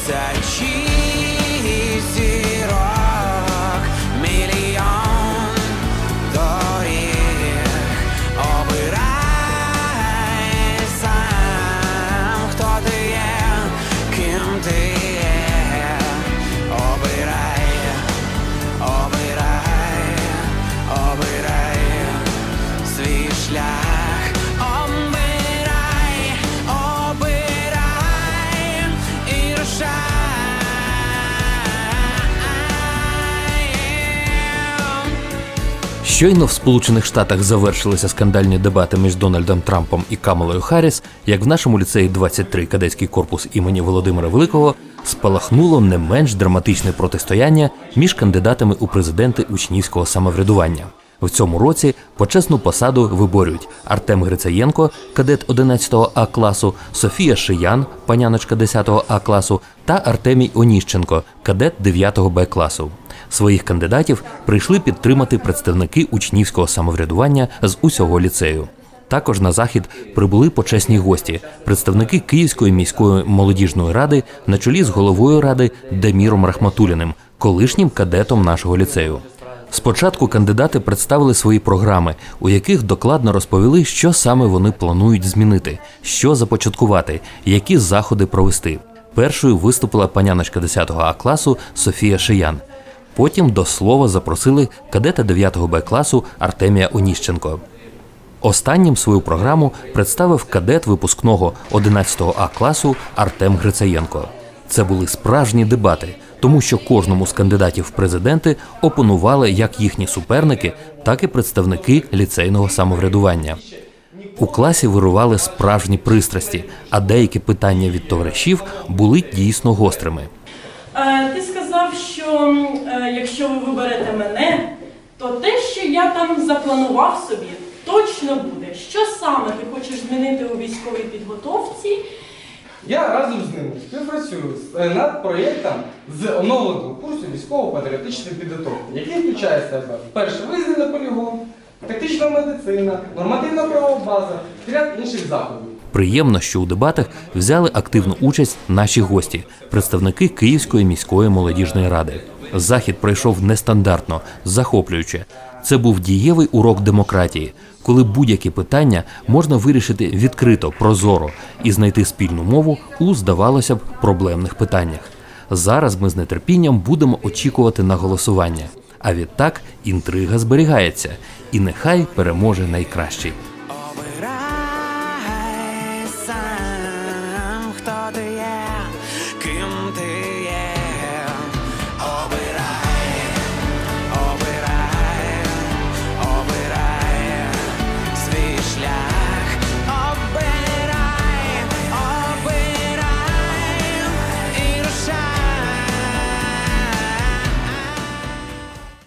тисячі зірок, мільйон доріг. Обирай сам, хто ти є, ким ти є. Обирай, обирай, обирай свій шлях. Щойно в Сполучених Штатах завершилися скандальні дебати між Дональдом Трампом і Камалою Харріс, як в нашому ліцеї 23 кадетський корпус імені Володимира Великого спалахнуло не менш драматичне протистояння між кандидатами у президенти учнівського самоврядування. В цьому році почесну посаду виборюють Артем Грицаєнко, кадет 11 А класу, Софія Шиян, паняночка 10 А класу та Артемій Оніщенко, кадет 9 Б класу. Своїх кандидатів прийшли підтримати представники учнівського самоврядування з усього ліцею. Також на захід прибули почесні гості – представники Київської міської молодіжної ради на чолі з головою ради Даміром Рахматулліним, колишнім кадетом нашого ліцею. Спочатку кандидати представили свої програми, у яких докладно розповіли, що саме вони планують змінити, що започаткувати, які заходи провести. Першою виступила паняночка 10 А класу Софія Шиян. Потім до слова запросили кадета 9 Б класу Артемія Оніщенко. Останнім свою програму представив кадет випускного 11 А класу Артем Грицаєнко. Це були справжні дебати, тому що кожному з кандидатів в президенти опонували як їхні суперники, так і представники ліцейного самоврядування. У класі вирували справжні пристрасті, а деякі питання від товаришів були дійсно гострими. Ти сказав, що якщо ви виберете мене, то те, що я там запланував собі, точно буде. Що саме ти хочеш змінити у військовій підготовці? Я разом з ними співпрацюю над проєктом з оновленого курсу військово-патріотичної підготовки, який включає в себе перший виїзд на полігон, тактична медицина, нормативна правова база і ряд інших заходів. Приємно, що у дебатах взяли активну участь наші гості – представники Київської міської молодіжної ради. Захід пройшов нестандартно, захоплююче. Це був дієвий урок демократії, коли будь-які питання можна вирішити відкрито, прозоро і знайти спільну мову у, здавалося б, проблемних питаннях. Зараз ми з нетерпінням будемо очікувати на голосування. А відтак інтрига зберігається. І нехай переможе найкращий. Обирай сам, хто ти є, ким ти